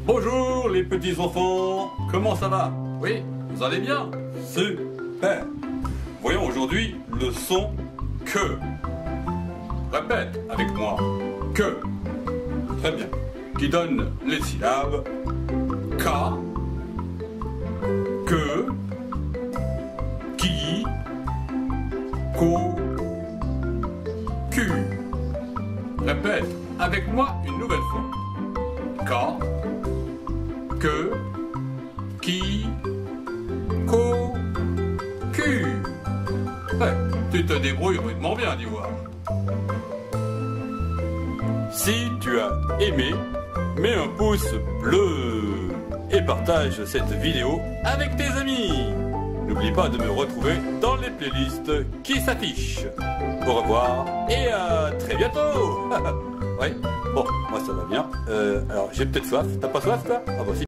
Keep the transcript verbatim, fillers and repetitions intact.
Bonjour les petits enfants, comment ça va? Oui, vous allez bien? Super. Voyons aujourd'hui le son que. Répète avec moi. Que. Très bien. Qui donne les syllabes K, que, qui, ko, Q. Répète avec moi une nouvelle fois. K, que, qui, ko, Q. Ouais, tu te débrouilles rudement bien, dis voir. Si tu as aimé, mets un pouce bleu et partage cette vidéo avec tes amis. N'oublie pas de me retrouver dans les playlists qui s'affichent. Au revoir et à très bientôt. Ouais, bon, moi ça va bien. Euh, alors j'ai peut-être soif. T'as pas soif toi? Ah bah si.